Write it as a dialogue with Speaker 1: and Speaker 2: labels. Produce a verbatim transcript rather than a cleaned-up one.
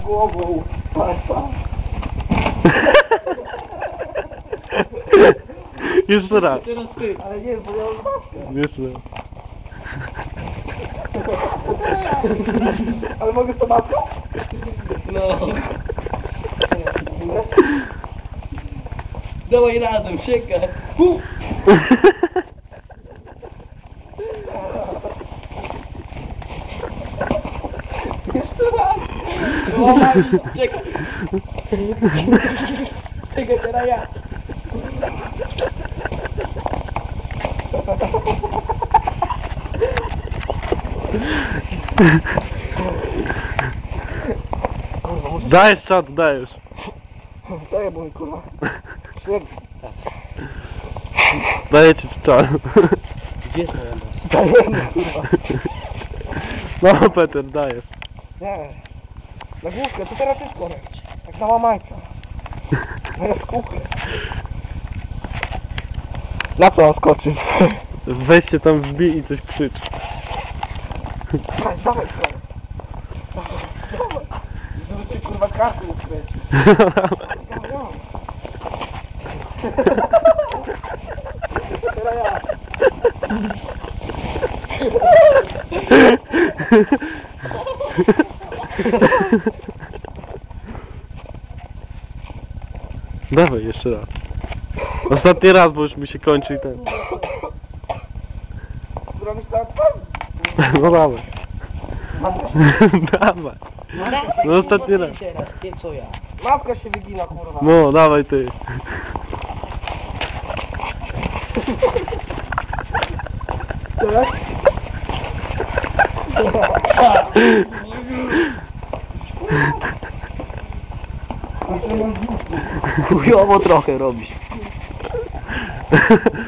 Speaker 1: głową. Pasa.
Speaker 2: Jeszcze raz.
Speaker 3: Teraz ty.
Speaker 1: Ale nie, bo ja mam maskę.
Speaker 2: Jeszcze raz.
Speaker 1: Ale mogę z tą maską?
Speaker 3: No. Dawaj razem, siekaj. Hu!
Speaker 1: Jeszcze raz.
Speaker 3: O, czekaj. Czekaj, teraz ja.
Speaker 2: Dajesz czat, dajesz.
Speaker 1: Czekaj, bo mi kurwa. Śnieg.
Speaker 2: Daję ci czat.
Speaker 3: Gdzie jest moja nos?
Speaker 1: Dajemy, kurwa.
Speaker 2: No Peter, dajesz.
Speaker 1: Nie. Na główkę, to teraz jest korek. Tak na łamańca. Na skółkę. Na co on skoczy?
Speaker 2: Weź się tam wbij i coś krzycz.
Speaker 1: Dawaj, dawaj, korek. Dawaj. Żeby ty kurwa karty nie skręcił. Dawaj, dawaj. Teraz ja.
Speaker 2: Dawaj, jeszcze raz. Ostatni raz, bo już mi się kończy i ten.
Speaker 1: Zrobisz to odpowiedź?
Speaker 2: No dawaj. Dawaj. No ostatni raz.
Speaker 3: Teraz, nie co ja.
Speaker 1: Mawka się wygina, kurwa.
Speaker 2: No, dawaj ty.
Speaker 1: Teraz?
Speaker 3: Chujowo trochę robisz.